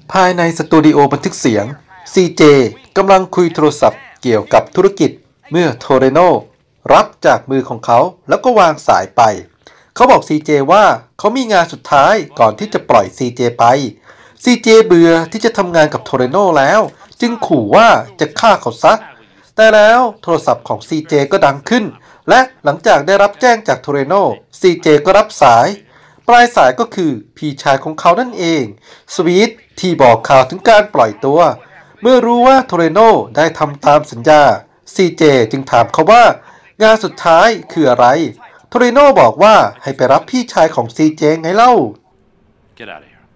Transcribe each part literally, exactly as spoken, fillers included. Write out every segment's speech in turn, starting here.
ภายในสตูดิโอบันทึกเสียง ซี เจ กำลังคุยโทรศัพท์เกี่ยวกับธุรกิจเมื่อโทเรโนรับจากมือของเขาแล้วก็วางสายไปเขาบอก ซี เจ ว่าเขามีงานสุดท้ายก่อนที่จะปล่อย ซี เจ ไป ซี เจ เบื่อที่จะทำงานกับโทเรโนแล้วจึงขู่ว่าจะฆ่าเขาซะแต่แล้วโทรศัพท์ของ ซี เจ ก็ดังขึ้นและหลังจากได้รับแจ้งจากโทเรโน ซี เจ ก็รับสายปลายสายก็คือพี่ชายของเขานั่นเองสวีทที่บอกข่าวถึงการปล่อยตัวเมื่อรู้ว่าโทเรโนได้ทำตามสัญญา ซี เจ จึงถามเขาว่างานสุดท้ายคืออะไรโทเรโนบอกว่าให้ไปรับพี่ชายของ ซี เจ ไงเล่า Get out of here.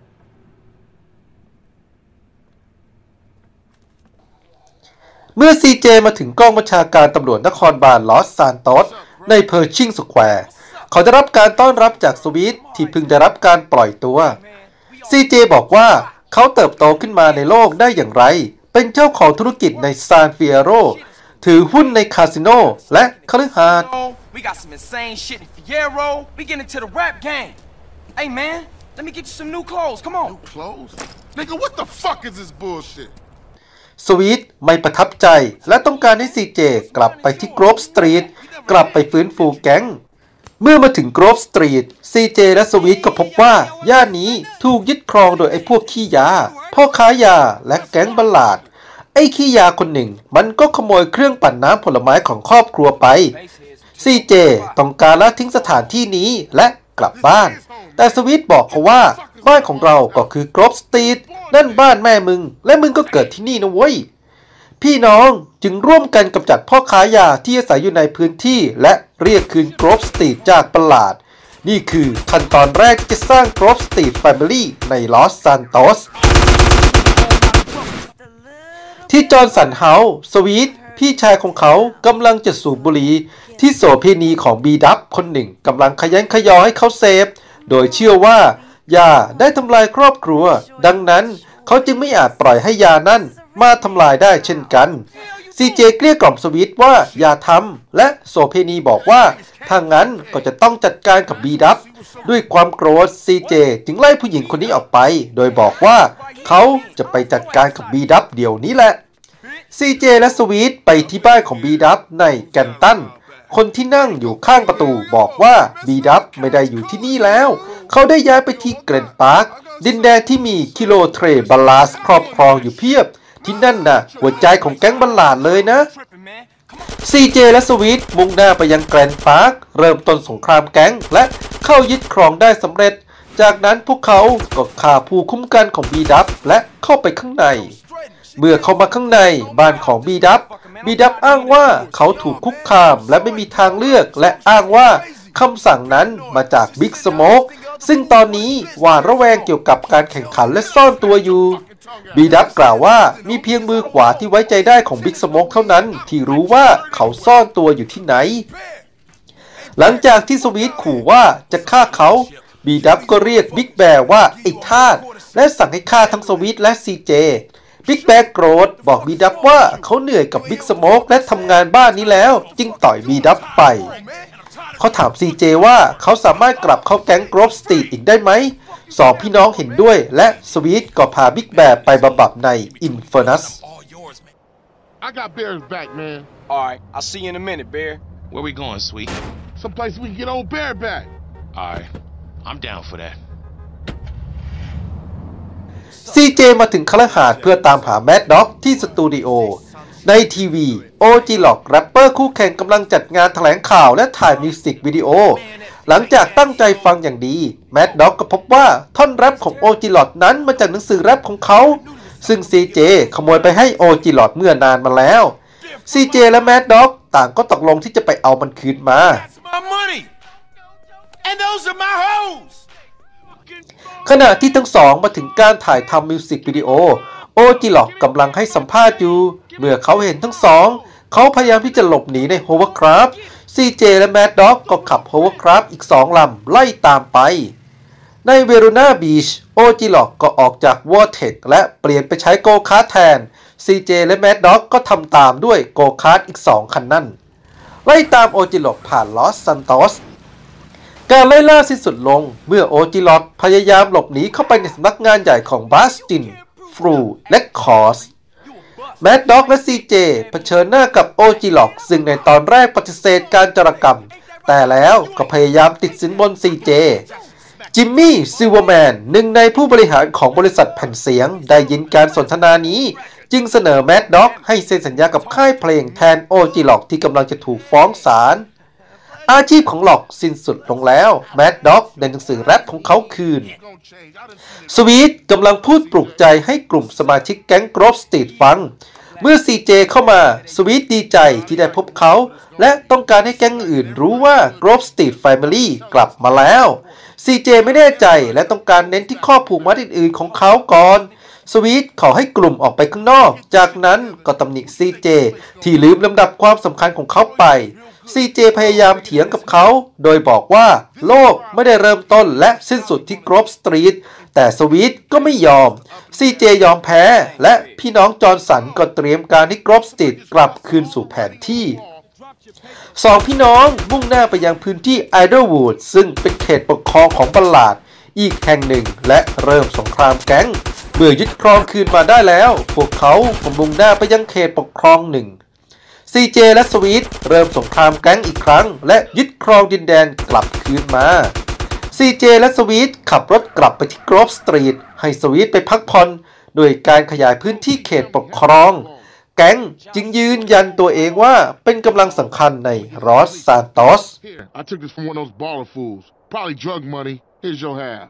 เมื่อ ซี เจ มาถึงกองบัญชาการตำรวจนครบาลลอสซานโตสในเพอร์ชิงสแควร์เขาได้รับการต้อนรับจากสวีทที่เพิ่งได้รับการปล่อยตัว ซี เจ บอกว่าเขาเติบโตขึ้นมาในโลกได้อย่างไรเป็นเจ้าของธุรกิจในซานฟิเอโรถือหุ้นในคาสิโนและคฤหาสน์ We got some insane shit in Fierro. We get into the rap game. Hey man, let me get you some new clothes. Come on. New clothes? Nigga, what the fuck is this bullshit? สวีทไม่ประทับใจและต้องการให้ ซี เจ กลับไปที่โกรฟสตรีทกลับไปฟื้นฟูแก๊งเมื่อมาถึงโกรฟสตรีท ซี เจ และสวีทก็พบว่าย่านนี้ถูกยึดครองโดยไอ้พวกขี้ยาพ่อค้ายาและแก๊งบัลลาดไอ้ขี้ยาคนหนึ่งมันก็ขโมยเครื่องปั่นน้ำผลไม้ของครอบครัวไป ซี เจ ต้องการละทิ้งสถานที่นี้และกลับบ้านแต่สวีทบอกเขาว่าบ้านของเราก็คือโกรฟสตรีทนั่นบ้านแม่มึงและมึงก็เกิดที่นี่นะเว้ยพี่น้องจึงร่วมกันกำจัดพ่อค้ายาที่อาศัยอยู่ในพื้นที่และเรียกคืนโกรฟสตรีทจากประหลาดนี่คือขั้นตอนแรกที่จะสร้างโกรฟสตรีทแฟมิลี่ในลอสซานโตสที่จอห์นสันเฮาส์สวีทพี่ชายของเขากำลังจะสูบบุหรี่ที่โสเภณีของบีดับคนหนึ่งกำลังขยันขยอให้เขาเสพโดยเชื่อว่ายาได้ทำลายครอบครัวดังนั้นเขาจึงไม่อาจปล่อยให้ยานั่นมาทำลายได้เช่นกัน ซี เจ เกลี้ยกล่อมสวีทว่าอย่าทำและโสเภณีบอกว่าถ้างั้นก็จะต้องจัดการกับบีดับด้วยความโกรธ ซี เจ จึงไล่ผู้หญิงคนนี้ออกไปโดยบอกว่าเขาจะไปจัดการกับบีดับเดี๋ยวนี้แหละ ซี เจ และสวีทไปที่บ้านของบีดับในแกนตันคนที่นั่งอยู่ข้างประตูบอกว่าบีดับไม่ได้อยู่ที่นี่แล้วเขาได้ย้ายไปที่เกรนพาร์คดินแดนที่มีคิโลเทรบัลลาสครอบครองอยู่เพียบที่นั่นน่ะหัวใจของแก๊งบัลลาดเลยนะ ซี เจ และสวีทมุ่งหน้าไปยังแกรนพาร์คเริ่มต้นสงครามแก๊งและเข้ายึดครองได้สำเร็จจากนั้นพวกเขาก็ฆ่าผู้คุ้มกันของบีดับและเข้าไปข้างในเมื่อเข้ามาข้างในบ้านของบีดับบีดับอ้างว่าเขาถูกคุกคามและไม่มีทางเลือกและอ้างว่าคำสั่งนั้นมาจากบิ๊กสโมกซึ่งตอนนี้หวาดระแวงเกี่ยวกับการแข่งขันและซ่อนตัวอยู่บีดับกล่าวว่ามีเพียงมือขวาที่ไว้ใจได้ของบิ๊กสโมกเท่านั้นที่รู้ว่าเขาซ่อนตัวอยู่ที่ไหนหลังจากที่สวีทขู่ว่าจะฆ่าเขาบีดับก็เรียกบิ๊กแบร์ว่าไอ้ทาสและสั่งให้ฆ่าทั้งสวีทและ ซี เจบิ๊กแบร์โกรธบอกบีดับว่าเขาเหนื่อยกับบิ๊กสโมกและทำงานบ้านนี้แล้วจึงต่อยบีดับไปเขาถาม ซี เจ ว่าเขาสามารถกลับเข้าแก๊งโกรฟสตรีทอีกได้ไหมสองพี่น้องเห็นด้วยและสวีทก็พาบิ๊กแบร์ไปบำบัดในอินเฟอร์นัส I got Bear's back, man. Alright, I'll see you in a minute, Bear. Where we going, sweet? Someplace we can get old Bear back. Alright, I'm down for that. ซี เจ มาถึงคฤหาสน์เพื่อตามหาแมดด็อกที่สตูดิโอในทีวี โอ จี ล็อก แรปเปอร์คู่แข่งกำลังจัดงานแถลงข่าวและถ่ายมิวสิกวิดีโอหลังจากตั้งใจฟังอย่างดีแมดด็อกก็พบว่าท่อนแรปของ โอ จี ล็อก นั้นมาจากหนังสือแรปของเขาซึ่ง ซี เจ ขโมยไปให้ โอ จี ล็อก เมื่อนานมาแล้ว ซี เจ และแมดด็อกต่างก็ตกลงที่จะไปเอามันคืนมาขณะที่ทั้งสองมาถึงการถ่ายทำมิวสิกวิดีโอโอ จี ล็อก กำลังให้สัมภาษณ์อยู่เมื่อเขาเห็นทั้งสองเขาพยายามที่จะหลบหนีในโฮเวอร์คราฟต์ ซี เจ และแมดด็อกก็ขับโฮเวอร์คราฟต์อีกสองลำไล่ตามไปในเวโรนาบีช โอ จี ล็อก ก็ออกจากวอร์เทคและเปลี่ยนไปใช้โกคาร์ทแทน ซี เจ และแมดด็อกก็ทำตามด้วยโกคาร์ทอีกสองคันนั่นไล่ตามโอ จี ล็อก ผ่านลอสซันโตสการไล่ล่าสิ้นสุดลงเมื่อโอ จี ล็อก พยายามหลบหนีเข้าไปในสำนักงานใหญ่ของบาสตินฟรูและคอสแมดด็อกและ ซี เจ เผชิญหน้ากับโอจิล็อกซึ่งในตอนแรกปฏิเสธการจารกรรมแต่แล้วก็พยายามติดสินบน ซี เจ จิมมี่ซิลเวอร์แมนหนึ่งในผู้บริหารของบริษัทแผ่นเสียงได้ยินการสนทนานี้จึงเสนอแมดด็อกให้เซ็นสัญญากับค่ายเพลงแทนโอจิล็อกที่กำลังจะถูกฟ้องศาลอาชีพของล็อกสิ้นสุดลงแล้วแมดด็อกได้หนังสือแรปของเขาคืนสวีทกำลังพูดปลุกใจให้กลุ่มสมาชิกแก๊ง Grove Street ฟังเมื่อ ซี เจ เข้ามาสวีทดีใจที่ได้พบเขาและต้องการให้แก๊งอื่นรู้ว่า Grove Street Family กลับมาแล้ว ซี เจ ไม่แน่ใจและต้องการเน้นที่ข้อผูกมัดอื่นๆของเขาก่อนสวีทขอให้กลุ่มออกไปข้างนอกจากนั้นก็ตำหนิ ซี เจ ที่ลืมลำดับความสำคัญของเขาไป ซี เจ พยายามเถียงกับเขาโดยบอกว่าโลกไม่ได้เริ่มต้นและสิ้นสุดที่ Grove Street แต่สวีทก็ไม่ยอม ซี เจ ยอมแพ้และพี่น้องจอห์นสันก็เตรียมการให้ Grove Street กลับคืนสู่แผนที่สองพี่น้องมุ่งหน้าไปยังพื้นที่ Idlewood ซึ่งเป็นเขตปกครองของบัลลาดอีกแห่งหนึ่งและเริ่มสงครามแก๊งเมื่อยึดครองคืนมาได้แล้วพวกเขาก็มุ่งหน้าไปยังเขตปกครองหนึ่ง ซี เจ และสวีทเริ่มสงครามแก๊งอีกครั้งและยึดครองดินแดนกลับคืนมา ซี เจ และสวีทขับรถกลับไปที่ Grove Street ให้สวีทไปพักผ่อนโดยการขยายพื้นที่เขตปกครองแก๊งจึงยืนยันตัวเองว่าเป็นกำลังสำคัญในรอสซานโตส Here, I took this from one of those baller fools. Probably drug money. Here's your half.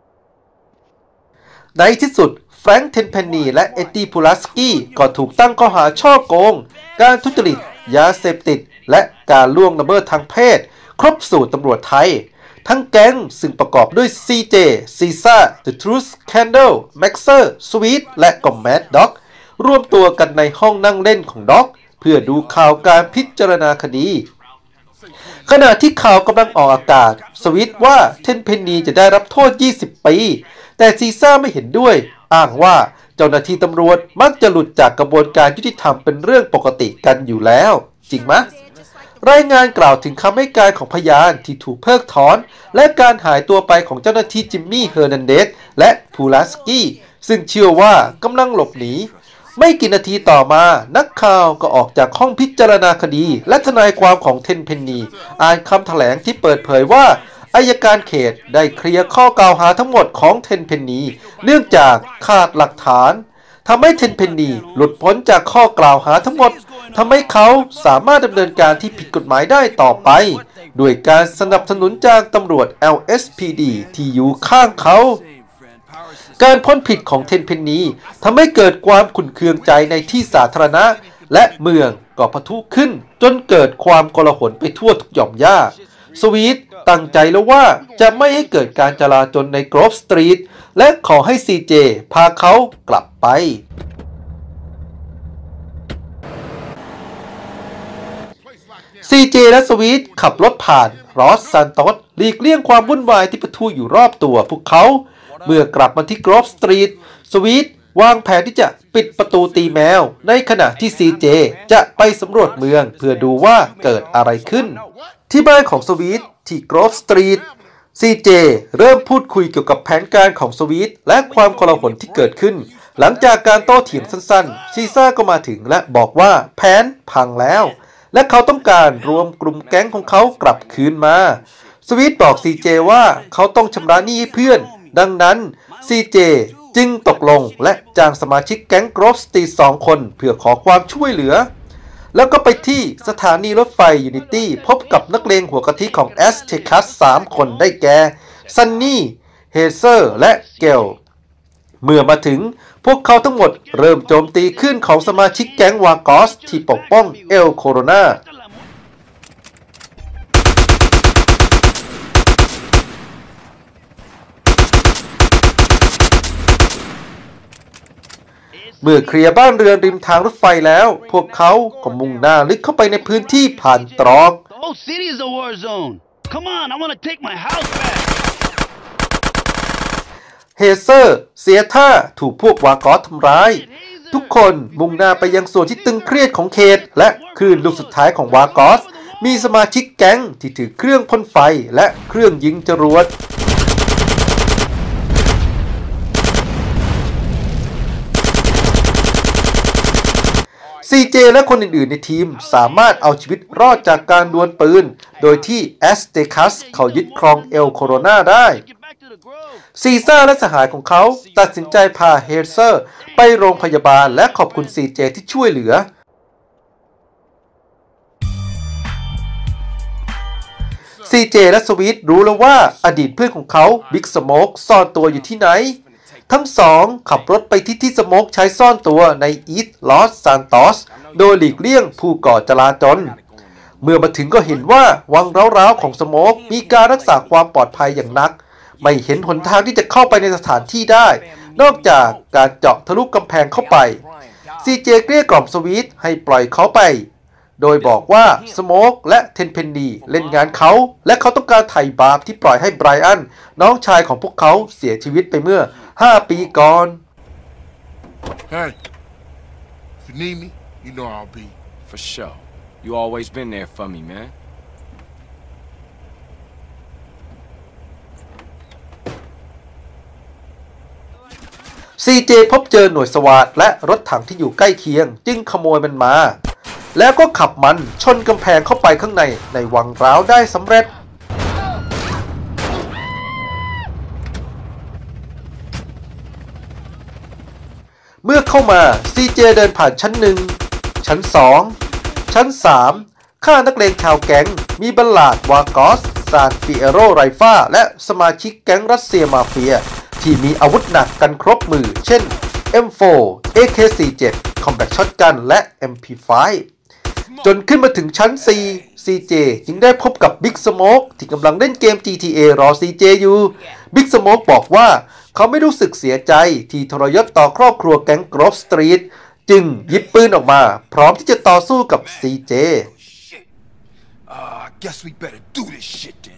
ในที่สุดแฟรงค์ เทนเพนนีและเอ็ดดี้ พูลาสกี้ก็ถูกตั้งข้อหาช่อโกงการทุจริตยาเสพติดและการล่วงละเมิดทางเพศครบสูตรตำรวจไทยทั้งแก๊งซึ่งประกอบด้วย ซี เจ ซีซ่า The Truth Candle Maxer Sweet และก็ Mad Dog รวมตัวกันในห้องนั่งเล่นของด็อกเพื่อดูข่าวการพิจารณาคดีขณะที่ข่าวกำลังออกอากาศสวีทว่าเทนเพนนีจะได้รับโทษยี่สิบปีแต่ซีซ่าไม่เห็นด้วยอ้างว่าเจ้าหน้าที่ตำรวจมักจะหลุดจากกระบวนการยุติธรรมเป็นเรื่องปกติกันอยู่แล้วจริงไหมรายงานกล่าวถึงคำให้การของพยานที่ถูกเพิกถอนและการหายตัวไปของเจ้าหน้าที่จิมมี่เฮอร์นันเดสและพูลาสกี้ซึ่งเชื่อว่ากำลังหลบหนีไม่กี่นาทีต่อมานักข่าวก็ออกจากห้องพิจารณาคดีและทนายความของเทนเพนนีอ่านคำแถลงที่เปิดเผยว่าอัยการเขตได้เคลียร์ข้อกล่าวหาทั้งหมดของเทนเพนนีเนื่องจากขาดหลักฐานทำให้เทนเพนนีหลุดพ้นจากข้อกล่าวหาทั้งหมดทำให้เขาสามารถดำเนินการที่ผิดกฎหมายได้ต่อไปด้วยการสนับสนุนจากตำรวจ แอล เอส พี ดี ที่อยู่ข้างเขาการพ้นผิดของเทนเพนนีทำให้เกิดความขุ่นเคืองใจในที่สาธารณะและเมืองก็ปะทุขึ้นจนเกิดความโกลาหลไปทั่วทุกหย่อมหญ้าสวีทตั้งใจแล้วว่าจะไม่ให้เกิดการจลาจลใน Grove Street และขอให้ ซี เจ พาเขากลับไป ซี เจ และสวีทขับรถผ่านรอสซานโตสหลีกเลี่ยงความวุ่นวายที่ปะทุอยู่รอบตัวพวกเขาเมื่อกลับมาที่ Grove Street สวีทวางแผนที่จะปิดประตูตีแมวในขณะที่ ซี เจ จะไปสำรวจเมืองเพื่อดูว่าเกิดอะไรขึ้นที่บ้านของสวีทที่ Grove Street ซี เจ เริ่มพูดคุยเกี่ยวกับแผนการของสวีทและความโกลาหลที่เกิดขึ้นหลังจากการโต้เถียงสั้นๆซีซ่าก็มาถึงและบอกว่าแผนพังแล้วและเขาต้องการรวมกลุ่มแก๊งของเขากลับคืนมาสวีทบอก ซี เจ ว่าเขาต้องชำระหนี้ให้เพื่อนดังนั้น ซี เจ จึงตกลงและจ้างสมาชิกแก๊ง Grove Street สองคนเพื่อขอความช่วยเหลือแล้วก็ไปที่สถานีรถไฟยูนิตี้พบกับนักเลงหัวกะทิของแอสเทคัสสามคนได้แก่ซันนี่เฮเซอร์และเกลเมื่อมาถึงพวกเขาทั้งหมดเริ่มโจมตีขึ้นของสมาชิกแก๊งวากอสที่ปกป้องเอลโคโรนาเมื่อเคลียร์บ้านเรือนริมทางรถไฟแล้วพวกเขาก็มุ่งหน้าลึกเข้าไปในพื้นที่ผ่านตรอกเฮเซอร์เสียท่าถูกพวกวากอสทำร้ายทุกคนมุ่งหน้าไปยังส่วนที่ตึงเครียดของเขตและคลื่นลูกสุดท้ายของวากอสมีสมาชิกแก๊งที่ถือเครื่องพ่นไฟและเครื่องยิงจรวดซี เจ และคนอื่นๆในทีมสามารถเอาชีวิตรอดจากการดวลปืนโดยที่แอสเตคัสเขายึดครองเอลโคโรนาได้ซีซ่าและสหายของเขาตัดสินใจพาเฮเซอร์ไปโรงพยาบาลและขอบคุณ ซี เจ ที่ช่วยเหลือซี เจ และสวีทรู้แล้วว่าอดีตเพื่อนของเขาบิ๊กสโมกซ่อนตัวอยู่ที่ไหนทั้งสองขับรถไปที่ที่สโมกใช้ซ่อนตัวในอีสต์ลอสซานโตสโดยหลีกเลี่ยงผู้ก่อจลาจลเมื่อมาถึงก็เห็นว่าวังร้าวๆของสโมกมีการรักษาความปลอดภัยอย่างนักไม่เห็นหนทางที่จะเข้าไปในสถานที่ได้นอกจากการเจาะทะลุกำแพงเข้าไป ซี เจ เกลี้ยกล่อมสวีทให้ปล่อยเขาไปโดยบอกว่าสโมกและเทนเพนนีเล่นงานเขาและเขาต้องการไถ่บาปที่ปล่อยให้ไบรอันน้องชายของพวกเขาเสียชีวิตไปเมื่อห้าปีก่อน Hey, if you need me, you know I'll be. For sure. You always been there for me, man. ซี เจ พบเจอหน่วยสวาทและรถถังที่อยู่ใกล้เคียงจึงขโมยมันมาแล้วก็ขับมันชนกำแพงเข้าไปข้างในในวังร้าวได้สำเร็จเมื่อเข้ามา ซี เจ เดินผ่านชั้นหนึ่งชั้นสองชั้นสามฆ่านักเลงชาวแก๊งมีบัลลาดวากอสซานฟิเอโรไรฟ้าและสมาชิกแก๊งรัสเซียมาเฟียที่มีอาวุธหนักกันครบมือเช่น เอ็ม โฟร์ เอ เค สี่สิบเจ็ด Combat Shotgun และ เอ็ม พี ไฟว์ จนขึ้นมาถึงชั้น สี่ ซี เจ จึงได้พบกับบิ๊กสโมกที่กำลังเล่นเกม จี ที เอ รอ ซี เจ อยู่บิ๊กสโมกบอกว่าเขาไม่รู้สึกเสียใจที่ทรยศต่อครอบครัวแก๊งกรอฟสตรีทจึงหยิบปืนออกมาพร้อมที่จะต่อสู้กับ ซี เจ Uh, I guess we better do this shit then.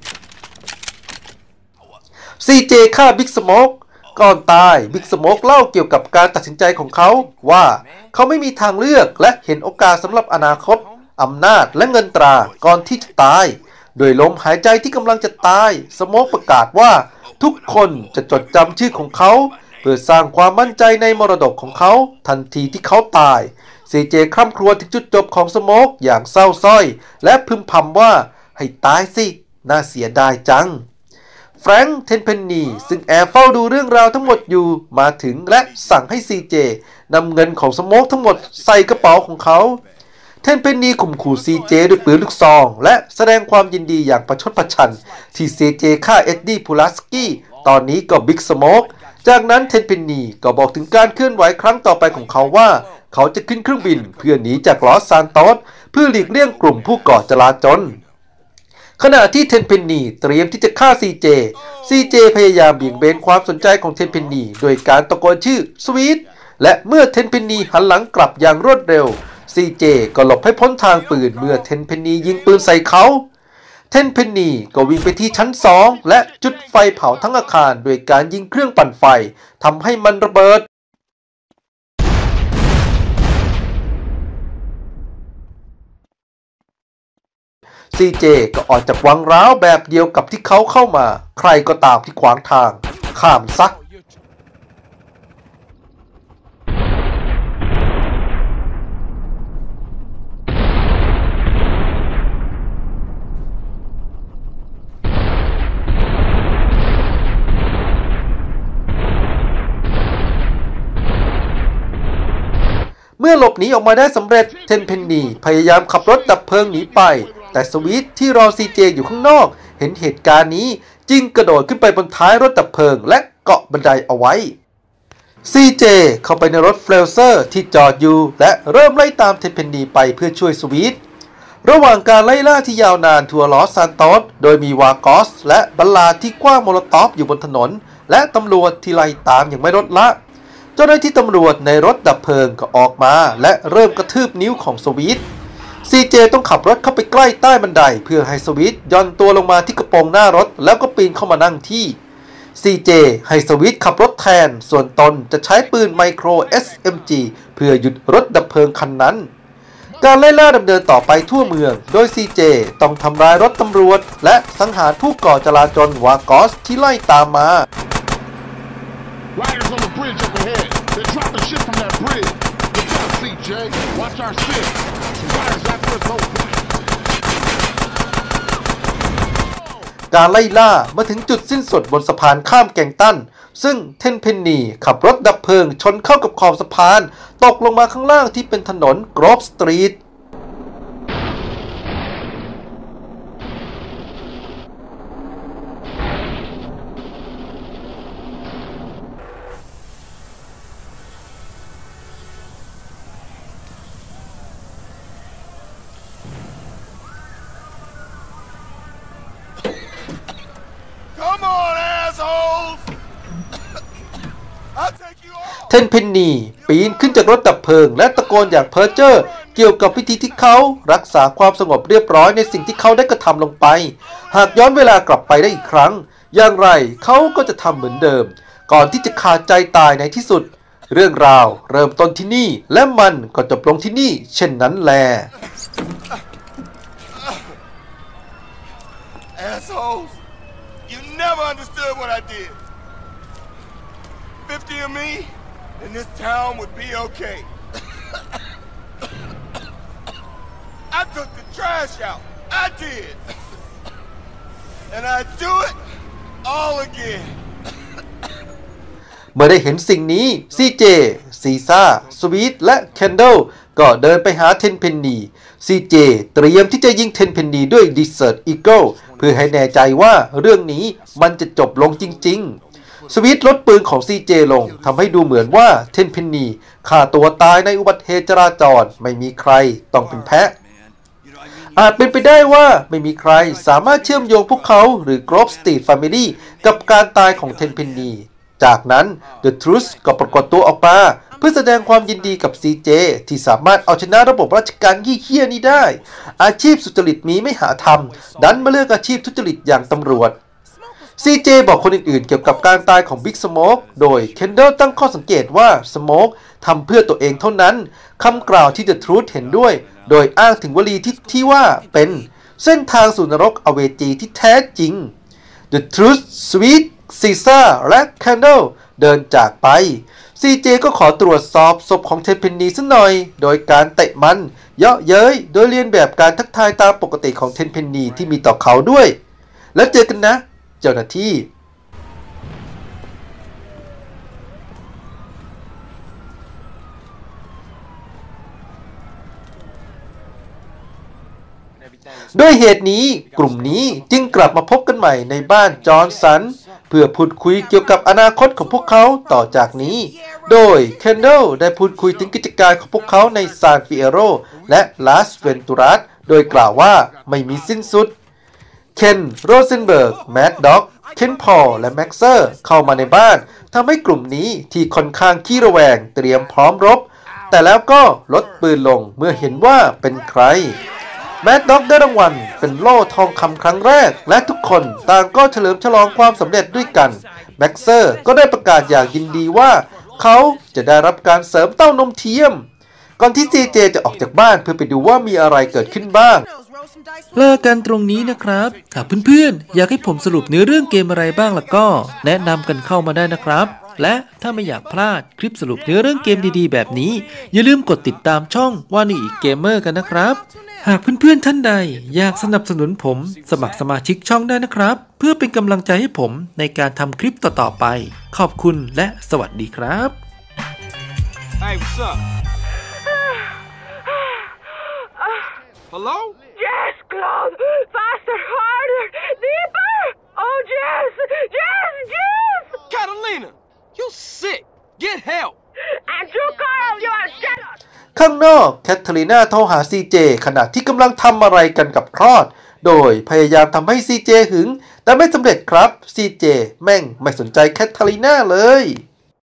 ซี เจ ฆ่าบิ๊กสโมกก่อนตายบิ๊กสโมกเล่าเกี่ยวกับการตัดสินใจของเขาว่าเขาไม่มีทางเลือกและเห็นโอกาสสำหรับอนาคตอำนาจและเงินตราก่อนที่จะตายโดยลมหายใจที่กำลังจะตายสโมกประกาศว่าทุกคนจะจดจำชื่อของเขาเพื่อสร้างความมั่นใจในมรดกของเขาทันทีที่เขาตาย ซี เจ คร่ำครวญถึงจุดจบของสโมกอย่างเศร้าส้อยและพึมพำว่าให้ตายสิน่าเสียดายจังแฟรงค์ เทนเพนนีซึ่งแอบเฝ้าดูเรื่องราวทั้งหมดอยู่มาถึงและสั่งให้ ซี เจ นำเงินของสโมกทั้งหมดใส่กระเป๋าของเขาเทนเพนนีข่มขู่ ซี เจ ด้วยปืนลูกซองและแสดงความยินดีอย่างประชดประชันที่ ซี เจ ฆ่าเอ็ดดี้พูลาสกี้ตอนนี้ก็บิ๊กสโมกจากนั้นเทนเพนนีก็บอกถึงการเคลื่อนไหวครั้งต่อไปของเขาว่าเขาจะขึ้นเครื่องบินเพื่อหนีจากลอสซานโตสเพื่อหลีกเลี่ยงกลุ่มผู้ก่อจลาจลขณะที่เทนเพนนีเตรียมที่จะฆ่า ซี เจ ซี เจ พยายามเบี่ยงเบนความสนใจของเทนเพนนีโดยการตะโกนชื่อสวีทและเมื่อเทนเพนนีหันหลังกลับอย่างรวดเร็ว ซี เจ ก็หลบให้พ้นทางปืนเมื่อเทนเพนนียิงปืนใส่เขาเทนเพนนีก็วิ่งไปที่ชั้นสองและจุดไฟเผาทั้งอาคารโดยการยิงเครื่องปั่นไฟทำให้มันระเบิดซี เจ ก็ออกจากวังร้าวแบบเดียวกับที่เขาเข้ามาใครก็ตามที่ขวางทางข้ามซะเมื่อหลบหนีออกมาได้สำเร็จเทนเพนนีพยายามขับรถดับเพลิงหนีไปแต่สวีทที่รอ ซี เจ อยู่ข้างนอกเห็นเหตุการณ์นี้จึงกระโดดขึ้นไปบนท้ายรถดับเพลิงและเกาะบันไดเอาไว้ ซี เจ เข้าไปในรถเฟลเซอร์ที่จอดอยู่และเริ่มไล่ตามเทนเพนนีไปเพื่อช่วยสวีทระหว่างการไล่ล่าที่ยาวนานทั่วลอสซานโตสโดยมีวากอสและบัลลาดที่กว้างโมโลตอฟอยู่บนถนนและตำรวจที่ไล่ตามอย่างไม่ลดละเจ้าหน้าที่ตำรวจในรถดับเพลิงก็ออกมาและเริ่มกระทืบนิ้วของสวีท ซี เจ ต้องขับรถเข้าไปใกล้ใต้บันไดเพื่อให้สวีทย่อนตัวลงมาที่กระโปรงหน้ารถแล้วก็ปีนเข้ามานั่งที่ ซี เจ ให้สวีทขับรถแทนส่วนตนจะใช้ปืนไมโคร เอส เอ็ม จี เพื่อหยุดรถดับเพลิงคันนั้นการไล่ล่าดำเนินต่อไปทั่วเมืองโดย ซี เจ ต้องทำลายรถตำรวจและสังหารผู้ก่อจลาจลวากอสที่ไล่ตามมา Riders on the bridge up ahead. They're dropping shit from that bridge. Look out, ซี เจ Jay. Watch our six. Wires after us both. การไล่ล่ามาถึงจุดสิ้นสุดบนสะพานข้ามแกงตันซึ่งเทนเพนนีขับรถดับเพลิงชนเข้ากับขอบสะพานตกลงมาข้างล่างที่เป็นถนนโกรฟสตรีทเทนเพนนีปีนขึ้นจากรถดับเพลิงและตะโกนอย่างเพ้อเจ้อเกี่ยวกับวิธีที่เขารักษาความสงบเรียบร้อยในสิ่งที่เขาได้กระทำลงไปหากย้อนเวลากลับไปได้อีกครั้งอย่างไรเขาก็จะทำเหมือนเดิมก่อนที่จะขาดใจตายในที่สุดเรื่องราวเริ่มต้นที่นี่และมันก็จบลงที่นี่เช่นนั้นแล Assholes, you never understood what I did. Fifty of me, and this town would be okay. I took the trash out. I did. And I do it all again. เมื่อได้เห็นสิ่งนี้ซีเจซีซ่าสวีทและแคนเดลก็เดินไปหาเทนเพนนีซีเจเตรียมที่จะยิงเทนเพนนีด้วย Desert Eagle เพื่อให้แน่ใจว่าเรื่องนี้มันจะจบลงจริงๆสวีทลดปืนของ ซี เจ ลงทำให้ดูเหมือนว่าเทนเพนนีฆ่าตัวตายในอุบัติเหตุจราจรไม่มีใครต้องเป็นแพะอาจเป็นไปได้ว่าไม่มีใครสามารถเชื่อมโยงพวกเขาหรือ Grove Street Family กับการตายของเทนเพนนีจากนั้น The Truth ก็ปรากฏตัวออกมาเพื่อแสดงความยินดีกับ ซี เจ ที่สามารถเอาชนะระบบราชการขี้เหี้ยนี้ได้อาชีพสุจริตมีไม่หาทำดันมาเลือกอาชีพทุจริตอย่างตำรวจ ซี เจ บอกคนอื่นๆเกี่ยวกับการตายของ Big Smoke โดย Kendall ตั้งข้อสังเกตว่า Smoke ทำเพื่อตัวเองเท่านั้นคำกล่าวที่ The Truth เห็นด้วยโดยอ้างถึงวลีที่ที่ว่าเป็นเส้นทางสู่นรกอเวจีที่แท้จริง The Truth Sweet Caesar และ Kendall เดินจากไป ซี เจ ก็ขอตรวจสอบศพของเทนเพนนีสักหน่อยโดยการเตะมันเยาะเย้ยโดยเรียนแบบการทักทายตามปกติของเทนเพนนีที่มีต่อเขาด้วยแล้วเจอกันนะเจ้าหน้าที่ ด้วยเหตุนี้กลุ่มนี้จึงกลับมาพบกันใหม่ในบ้านจอห์นสันเพื่อพูดคุยเกี่ยวกับอนาคตของพวกเขาต่อจากนี้โดยเคนเดลได้พูดคุยถึงกิจการของพวกเขาในซานฟิเอโรและลาสเวนตูรัสโดยกล่าวว่าไม่มีสิ้นสุดเคนโรเซนเบิร์กแมดด็อกเคนพอลและแม็กเซอร์เข้ามาในบ้านทำให้กลุ่มนี้ที่ค่อนข้างขี้ระแวงเตรียมพร้อมรบแต่แล้วก็ลดปืนลงเมื่อเห็นว่าเป็นใครแมดด็อกได้รางวัลเป็นโล่ทองคำครั้งแรกและทุกคนต่างก็เฉลิมฉลองความสำเร็จด้วยกันแม็กเซอร์ก็ได้ประกาศอย่างยินดีว่าเขาจะได้รับการเสริมเต้านมเทียมก่อนที่ ซี เจ จะออกจากบ้านเพื่อไปดูว่ามีอะไรเกิดขึ้นบ้างเลิกกันตรงนี้นะครับหากเพื่อนๆอยากให้ผมสรุปเนื้อเรื่องเกมอะไรบ้างล่ะก็แนะนำกันเข้ามาได้นะครับและถ้าไม่อยากพลาดคลิปสรุปเนื้อเรื่องเกมดีๆแบบนี้อย่าลืมกดติดตามช่องว่านี่อีกเกมเมอร์กันนะครับหากเพื่อนๆท่านใดอยากสนับสนุนผมสมัครสมาชิกช่องได้นะครับเพื่อเป็นกำลังใจให้ผมในการทำคลิปต่อๆไปขอบคุณและสวัสดีครับ Hey, what's up? Hello? Jess, close! Faster, harder, deeper! Oh, Jess! Jess! Jess! Catalina, you sick. Get help. And you, Carl, you are jealous! ข้างนอกแคทเธอรีนาโทรหา ซี เจ ขณะที่กำลังทำอะไรกันกับคลอดโดยพยายามทำให้ ซี เจ หึงแต่ไม่สำเร็จครับ ซี เจ แม่งไม่สนใจแคทเธอรีนาเลย